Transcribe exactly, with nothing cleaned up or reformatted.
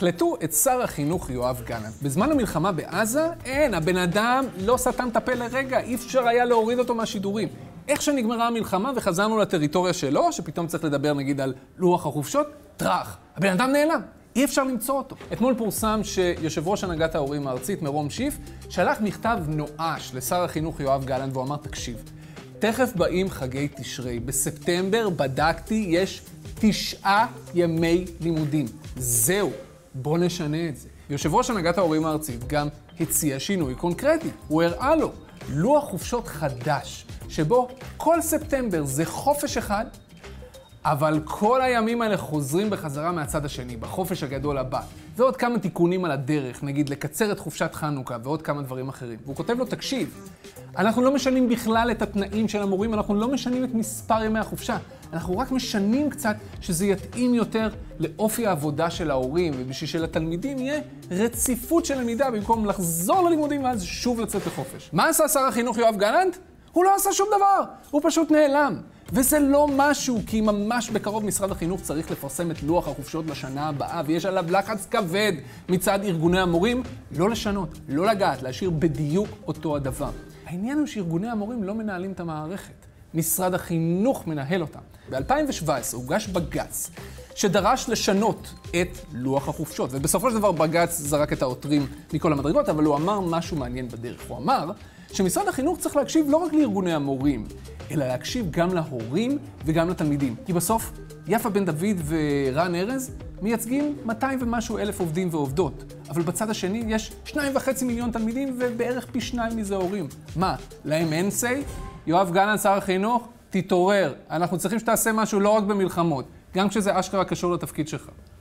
הקלטו את שר החינוך יואב גלנט. בזמן המלחמה בעזה, אין, הבן אדם לא סתם את הפה לרגע, אי אפשר היה להוריד אותו מהשידורים. איך שנגמרה המלחמה וחזרנו לטריטוריה שלו, שפתאום צריך לדבר נגיד על לוח החופשות, טרח. הבן אדם נעלם, אי אפשר למצוא אותו. אתמול פורסם שיושב ראש הנהגת ההורים הארצית, מירום שיף, שלח מכתב נואש לשר החינוך יואב גלנט והוא אמר, תקשיב, תכף באים חגי תשרי, בספטמבר בדקתי, יש תשעה ימי לימודים. זהו, בוא נשנה את זה. יושב ראש הנהגת ההורים הארצית גם הציע שינוי קונקרטי. הוא הראה לו לוח חופשות חדש, שבו כל ספטמבר זה חופש אחד, אבל כל הימים האלה חוזרים בחזרה מהצד השני, בחופש הגדול הבא. ועוד כמה תיקונים על הדרך, נגיד לקצר את חופשת חנוכה ועוד כמה דברים אחרים. והוא כותב לו, תקשיב, אנחנו לא משנים בכלל את התנאים של המורים, אנחנו לא משנים את מספר ימי החופשה. אנחנו רק משנים קצת שזה יתאים יותר לאופי העבודה של ההורים, ובשביל שלתלמידים יהיה רציפות של למידה במקום לחזור ללימודים ואז שוב לצאת לחופש. מה עשה שר החינוך יואב גלנט? הוא לא עשה שום דבר, הוא פשוט נעלם. וזה לא משהו, כי ממש בקרוב משרד החינוך צריך לפרסם את לוח החופשות לשנה הבאה, ויש עליו לחץ כבד מצד ארגוני המורים, לא לשנות, לא לגעת, להשאיר בדיוק אותו הדבר. העניין הוא שארגוני המורים לא מנהלים את המערכת. משרד החינוך מנהל אותה. ב-אלפיים שבע עשרה הוגש בג"ץ שדרש לשנות את לוח החופשות, ובסופו של דבר בג"ץ זרק את העותרים מכל המדרגות, אבל הוא אמר משהו מעניין בדרך. הוא אמר שמשרד החינוך צריך להקשיב לא רק לארגוני המורים, אלא להקשיב גם להורים וגם לתלמידים. כי בסוף יפה בן דוד ורן ארז מייצגים מאתיים ומשהו אלף עובדים ועובדות. אבל בצד השני יש שניים וחצי מיליון תלמידים ובערך פי שניים מזה הורים. מה, להם אין say? יואב גלנט, שר החינוך, תתעורר. אנחנו צריכים שתעשה משהו לא רק במלחמות, גם כשזה אשכרה קשור לתפקיד שלך.